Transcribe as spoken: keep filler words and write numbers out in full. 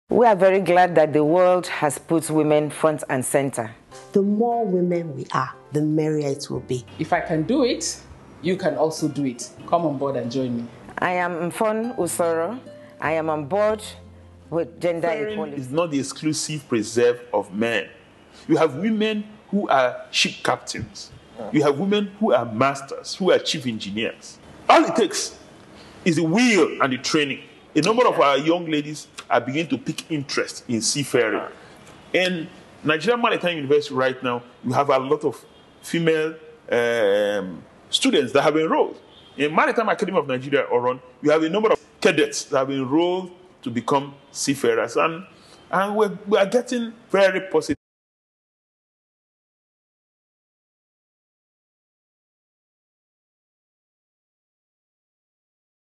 We are very glad that the world has put women front and center. The more women we are, the merrier it will be. If I can do it, you can also do it. Come on board and join me. I am Mfon Usoro. I am on board with gender Seafaring equality. is not the exclusive preserve of men. You have women who are ship captains. You have women who are masters, who are chief engineers. All it takes is the will and the training. A number of our young ladies are beginning to pick interest in seafaring. In Nigerian Maritime University right now, you have a lot of female um, students that have enrolled. In Maritime Academy of Nigeria, Oron, you have a number of cadets that have enrolled to become seafarers. And, and we're, we are getting very positive.